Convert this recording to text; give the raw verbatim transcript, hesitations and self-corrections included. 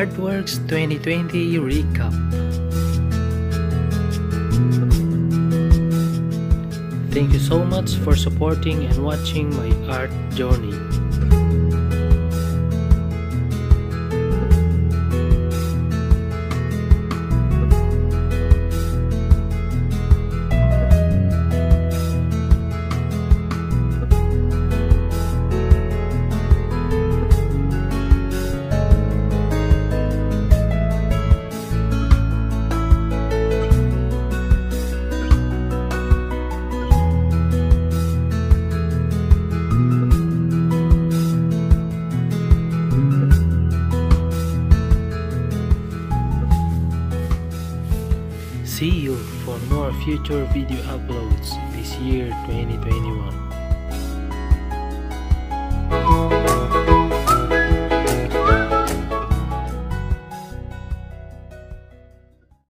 Artworks twenty twenty Recap. Thank you so much for supporting and watching my art journey. See you for more future video uploads this year twenty twenty-one.